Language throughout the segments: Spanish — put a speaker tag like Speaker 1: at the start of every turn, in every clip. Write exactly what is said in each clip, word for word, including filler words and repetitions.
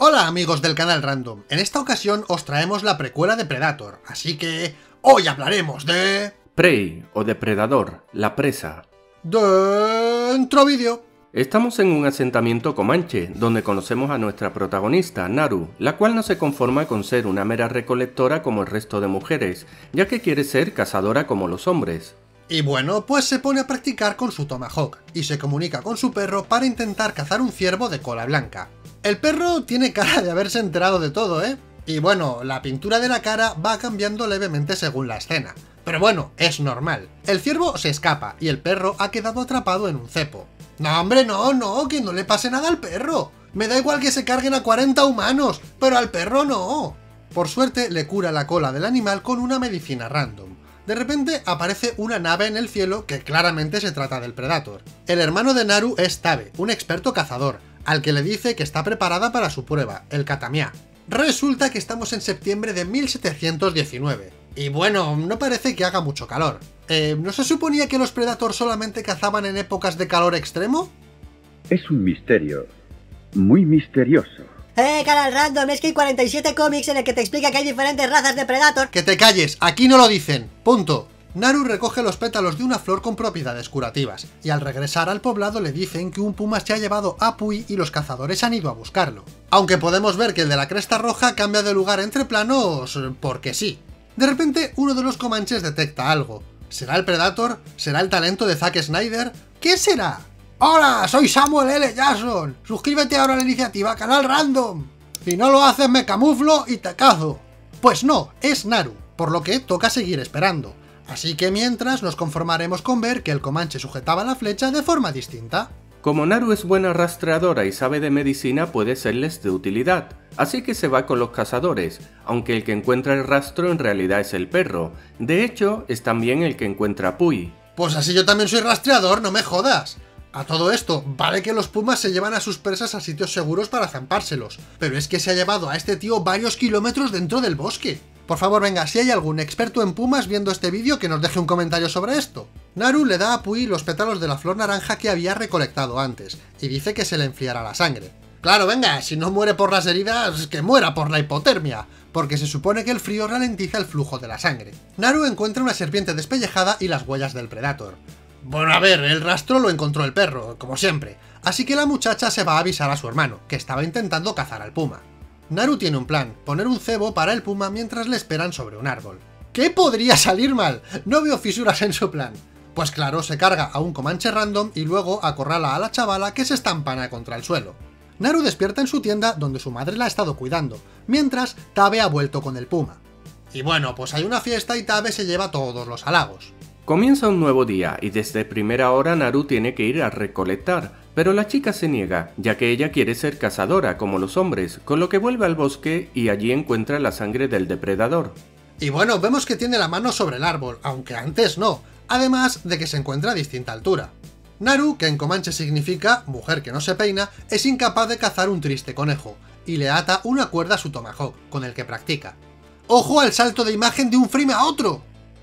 Speaker 1: Hola amigos del canal Random, en esta ocasión os traemos la precuela de Predator, así que hoy hablaremos de...
Speaker 2: Prey o Depredador, la presa.
Speaker 1: Dentro vídeo.
Speaker 2: Estamos en un asentamiento comanche, donde conocemos a nuestra protagonista, Naru, la cual no se conforma con ser una mera recolectora como el resto de mujeres, ya que quiere ser cazadora como los hombres.
Speaker 1: Y bueno, pues se pone a practicar con su tomahawk, y se comunica con su perro para intentar cazar un ciervo de cola blanca. El perro tiene cara de haberse enterado de todo, ¿eh? Y bueno, la pintura de la cara va cambiando levemente según la escena. Pero bueno, es normal. El ciervo se escapa, y el perro ha quedado atrapado en un cepo. No hombre, no, no, que no le pase nada al perro. Me da igual que se carguen a cuarenta humanos, pero al perro no. Por suerte le cura la cola del animal con una medicina random. De repente aparece una nave en el cielo que claramente se trata del Predator. El hermano de Naru es Tabe, un experto cazador, al que le dice que está preparada para su prueba, el Katamiya. Resulta que estamos en septiembre de mil setecientos diecinueve. Y bueno, no parece que haga mucho calor. Eh, ¿No se suponía que los Predator solamente cazaban en épocas de calor extremo?
Speaker 3: Es un misterio, muy misterioso.
Speaker 4: Eh, canal Random, es que hay cuarenta y siete cómics en el que te explica que hay diferentes razas de Predator.
Speaker 1: ¡Que te calles! ¡Aquí no lo dicen! ¡Punto! Naru recoge los pétalos de una flor con propiedades curativas, y al regresar al poblado le dicen que un puma se ha llevado a Pui y los cazadores han ido a buscarlo. Aunque podemos ver que el de la cresta roja cambia de lugar entre planos porque sí. De repente, uno de los comanches detecta algo. ¿Será el Predator? ¿Será el talento de Zack Snyder? ¿Qué será? ¡Hola! Soy Samuel L. Jackson. Suscríbete ahora a la iniciativa Canal Random. Si no lo haces me camuflo y te cazo. Pues no, es Naru, por lo que toca seguir esperando. Así que mientras nos conformaremos con ver que el comanche sujetaba la flecha de forma distinta.
Speaker 2: Como Naru es buena rastreadora y sabe de medicina, puede serles de utilidad, así que se va con los cazadores, aunque el que encuentra el rastro en realidad es el perro. De hecho, es también el que encuentra a Pui.
Speaker 1: Pues así yo también soy rastreador, no me jodas. A todo esto, vale que los pumas se llevan a sus presas a sitios seguros para zampárselos, pero es que se ha llevado a este tío varios kilómetros dentro del bosque. Por favor, venga, si hay algún experto en pumas viendo este vídeo, que nos deje un comentario sobre esto. Naru le da a Pui los pétalos de la flor naranja que había recolectado antes, y dice que se le enfriará la sangre. Claro, venga, si no muere por las heridas, que muera por la hipotermia, porque se supone que el frío ralentiza el flujo de la sangre. Naru encuentra una serpiente despellejada y las huellas del Predator. Bueno, a ver, el rastro lo encontró el perro, como siempre, así que la muchacha se va a avisar a su hermano, que estaba intentando cazar al puma. Naru tiene un plan, poner un cebo para el puma mientras le esperan sobre un árbol. ¿Qué podría salir mal? No veo fisuras en su plan. Pues claro, se carga a un comanche random y luego acorrala a la chavala que se estampana contra el suelo. Naru despierta en su tienda donde su madre la ha estado cuidando, mientras Tabe ha vuelto con el puma. Y bueno, pues hay una fiesta y Tabe se lleva todos los halagos.
Speaker 2: Comienza un nuevo día y desde primera hora Naru tiene que ir a recolectar, pero la chica se niega, ya que ella quiere ser cazadora como los hombres, con lo que vuelve al bosque y allí encuentra la sangre del depredador.
Speaker 1: Y bueno, vemos que tiene la mano sobre el árbol, aunque antes no, además de que se encuentra a distinta altura. Naru, que en comanche significa mujer que no se peina, es incapaz de cazar un triste conejo, y le ata una cuerda a su tomahawk, con el que practica. ¡Ojo al salto de imagen de un frame a otro!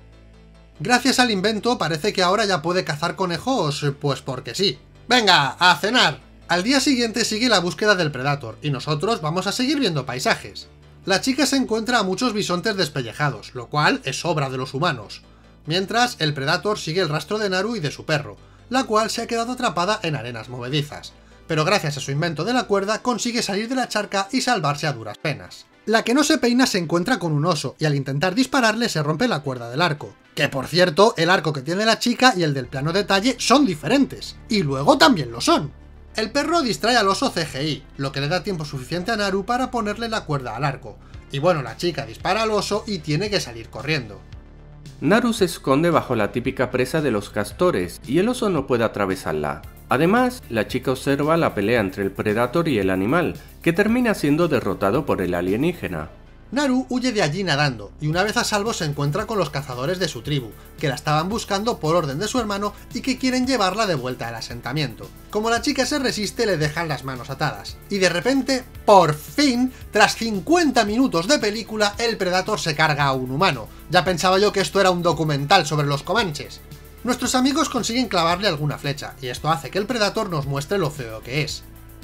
Speaker 1: Gracias al invento parece que ahora ya puede cazar conejos, pues porque sí. ¡Venga, a cenar! Al día siguiente sigue la búsqueda del Predator, y nosotros vamos a seguir viendo paisajes. La chica se encuentra a muchos bisontes despellejados, lo cual es obra de los humanos. Mientras, el Predator sigue el rastro de Naru y de su perro, la cual se ha quedado atrapada en arenas movedizas. Pero gracias a su invento de la cuerda consigue salir de la charca y salvarse a duras penas. La que no se peina se encuentra con un oso, y al intentar dispararle se rompe la cuerda del arco. Que por cierto, el arco que tiene la chica y el del plano detalle son diferentes, y luego también lo son. El perro distrae al oso C G I, lo que le da tiempo suficiente a Naru para ponerle la cuerda al arco. Y bueno, la chica dispara al oso y tiene que salir corriendo.
Speaker 2: Naru se esconde bajo la típica presa de los castores, y el oso no puede atravesarla. Además, la chica observa la pelea entre el Predator y el animal, que termina siendo derrotado por el alienígena.
Speaker 1: Naru huye de allí nadando, y una vez a salvo se encuentra con los cazadores de su tribu, que la estaban buscando por orden de su hermano y que quieren llevarla de vuelta al asentamiento. Como la chica se resiste, le dejan las manos atadas. Y de repente, por fin, tras cincuenta minutos de película, el Predator se carga a un humano. Ya pensaba yo que esto era un documental sobre los comanches. Nuestros amigos consiguen clavarle alguna flecha, y esto hace que el Predator nos muestre lo feo que es.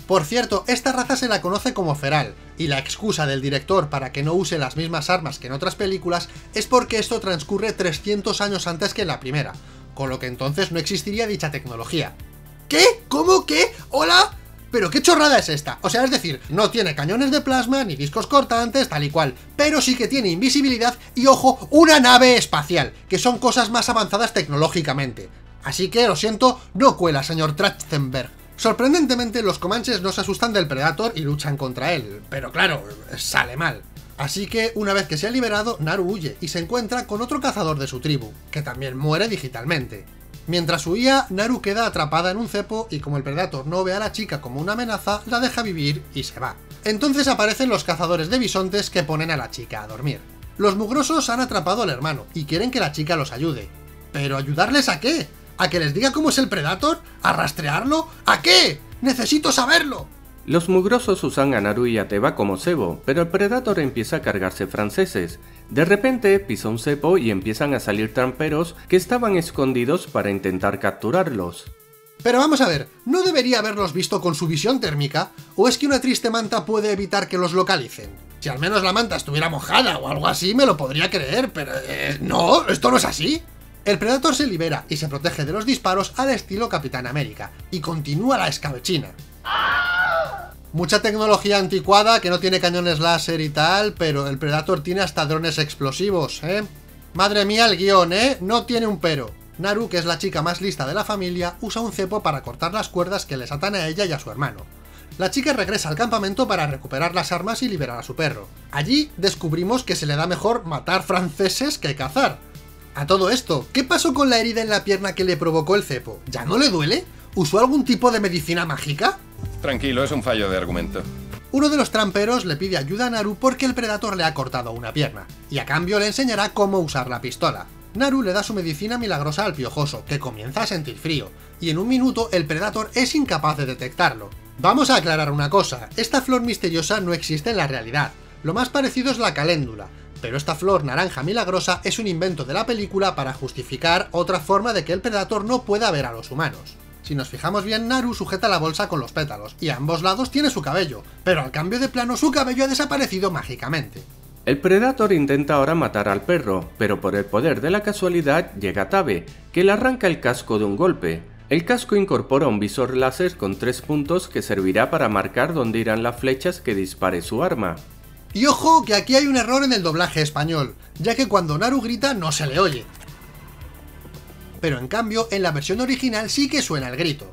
Speaker 1: Por cierto, esta raza se la conoce como feral, y la excusa del director para que no use las mismas armas que en otras películas es porque esto transcurre trescientos años antes que en la primera, con lo que entonces no existiría dicha tecnología. ¿Qué? ¿Cómo? ¿Qué? ¿Hola? ¿Pero qué chorrada es esta? O sea, es decir, no tiene cañones de plasma ni discos cortantes, tal y cual, pero sí que tiene invisibilidad y, ojo, una nave espacial, que son cosas más avanzadas tecnológicamente. Así que, lo siento, no cuela, señor Trachtenberg. Sorprendentemente, los comanches no se asustan del Predator y luchan contra él, pero claro, sale mal. Así que, una vez que se ha liberado, Naru huye y se encuentra con otro cazador de su tribu, que también muere digitalmente. Mientras huía, Naru queda atrapada en un cepo y como el Predator no ve a la chica como una amenaza, la deja vivir y se va. Entonces aparecen los cazadores de bisontes que ponen a la chica a dormir. Los mugrosos han atrapado al hermano y quieren que la chica los ayude. ¿Pero ayudarles a qué? ¿A que les diga cómo es el Predator? ¿A rastrearlo? ¿A qué? ¡Necesito saberlo!
Speaker 2: Los mugrosos usan a Naru y a Teva como cebo, pero el Predator empieza a cargarse franceses. De repente pisa un cepo y empiezan a salir tramperos que estaban escondidos para intentar capturarlos.
Speaker 1: Pero vamos a ver, ¿no debería haberlos visto con su visión térmica? ¿O es que una triste manta puede evitar que los localicen? Si al menos la manta estuviera mojada o algo así me lo podría creer, pero... Eh, no, esto no es así. El Predator se libera y se protege de los disparos al estilo Capitán América, y continúa la escabechina. Mucha tecnología anticuada que no tiene cañones láser y tal, pero el Predator tiene hasta drones explosivos, ¿eh? Madre mía el guión, ¿eh? No tiene un pero. Naru, que es la chica más lista de la familia, usa un cepo para cortar las cuerdas que les atan a ella y a su hermano. La chica regresa al campamento para recuperar las armas y liberar a su perro. Allí descubrimos que se le da mejor matar franceses que cazar. A todo esto, ¿qué pasó con la herida en la pierna que le provocó el cepo? ¿Ya no le duele? ¿Usó algún tipo de medicina mágica?
Speaker 5: Tranquilo, es un fallo de argumento.
Speaker 1: Uno de los tramperos le pide ayuda a Naru porque el Predator le ha cortado una pierna, y a cambio le enseñará cómo usar la pistola. Naru le da su medicina milagrosa al piojoso, que comienza a sentir frío, y en un minuto el Predator es incapaz de detectarlo. Vamos a aclarar una cosa, esta flor misteriosa no existe en la realidad, lo más parecido es la caléndula, pero esta flor naranja milagrosa es un invento de la película para justificar otra forma de que el Predator no pueda ver a los humanos. Si nos fijamos bien, Naru sujeta la bolsa con los pétalos, y a ambos lados tiene su cabello, pero al cambio de plano su cabello ha desaparecido mágicamente.
Speaker 2: El Predator intenta ahora matar al perro, pero por el poder de la casualidad llega Tave, que le arranca el casco de un golpe. El casco incorpora un visor láser con tres puntos que servirá para marcar dónde irán las flechas que dispare su arma.
Speaker 1: Y ojo que aquí hay un error en el doblaje español, ya que cuando Naru grita no se le oye. Pero en cambio, en la versión original sí que suena el grito.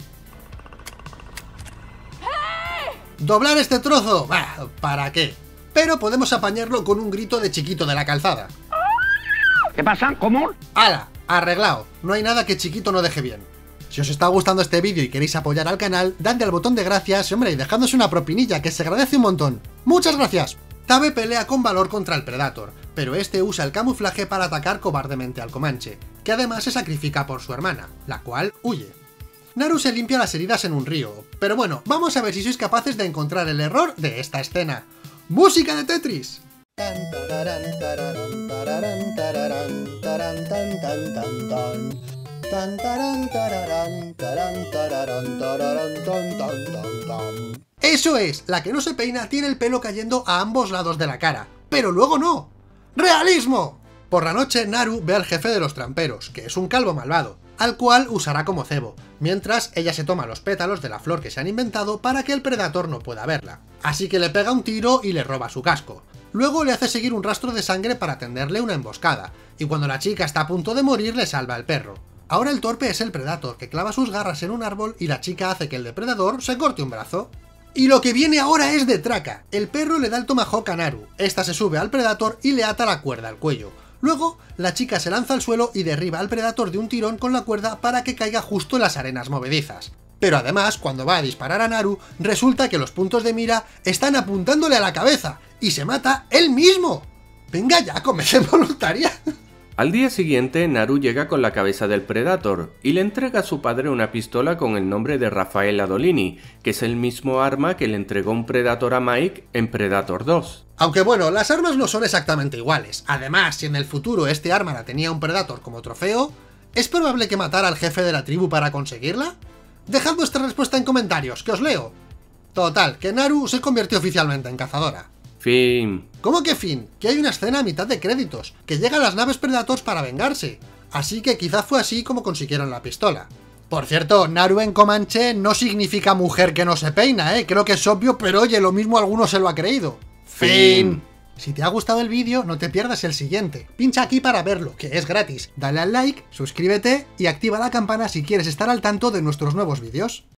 Speaker 1: ¿Doblar este trozo? Bah, ¿para qué? Pero podemos apañarlo con un grito de Chiquito de la Calzada.
Speaker 3: ¿Qué pasa? ¿Cómo?
Speaker 1: ¡Hala! Arreglado. No hay nada que Chiquito no deje bien. Si os está gustando este vídeo y queréis apoyar al canal, dadle al botón de gracias y, hombre, y dejadnos una propinilla, que se agradece un montón. ¡Muchas gracias! Tave pelea con valor contra el Predator, pero este usa el camuflaje para atacar cobardemente al Comanche, que además se sacrifica por su hermana, la cual huye. Naru se limpia las heridas en un río, pero bueno, vamos a ver si sois capaces de encontrar el error de esta escena. ¡Música de Tetris! ¡Eso es! La que no se peina tiene el pelo cayendo a ambos lados de la cara, pero luego no. ¡Realismo! Por la noche, Naru ve al jefe de los tramperos, que es un calvo malvado, al cual usará como cebo, mientras ella se toma los pétalos de la flor que se han inventado para que el Predator no pueda verla. Así que le pega un tiro y le roba su casco. Luego le hace seguir un rastro de sangre para tenderle una emboscada, y cuando la chica está a punto de morir le salva el perro. Ahora el torpe es el Predator, que clava sus garras en un árbol y la chica hace que el depredador se corte un brazo. Y lo que viene ahora es de traca. El perro le da el tomahawk a Naru, esta se sube al Predator y le ata la cuerda al cuello. Luego, la chica se lanza al suelo y derriba al Predator de un tirón con la cuerda para que caiga justo en las arenas movedizas. Pero además, cuando va a disparar a Naru, resulta que los puntos de mira están apuntándole a la cabeza, y se mata él mismo. Venga ya, comezón voluntaria.
Speaker 2: Al día siguiente, Naru llega con la cabeza del Predator y le entrega a su padre una pistola con el nombre de Rafael Adolini, que es el mismo arma que le entregó un Predator a Mike en Predator dos.
Speaker 1: Aunque bueno, las armas no son exactamente iguales. Además, si en el futuro este arma la tenía un Predator como trofeo, ¿es probable que matara al jefe de la tribu para conseguirla? Dejad vuestra respuesta en comentarios, que os leo. Total, que Naru se convirtió oficialmente en cazadora.
Speaker 2: Fin.
Speaker 1: ¿Cómo que fin? Que hay una escena a mitad de créditos, que llegan las naves Predators para vengarse. Así que quizás fue así como consiguieron la pistola. Por cierto, Naru en comanche no significa mujer que no se peina, ¿eh? Creo que es obvio, pero oye, lo mismo alguno se lo ha creído. Fin. Si te ha gustado el vídeo, no te pierdas el siguiente. Pincha aquí para verlo, que es gratis. Dale al like, suscríbete y activa la campana si quieres estar al tanto de nuestros nuevos vídeos.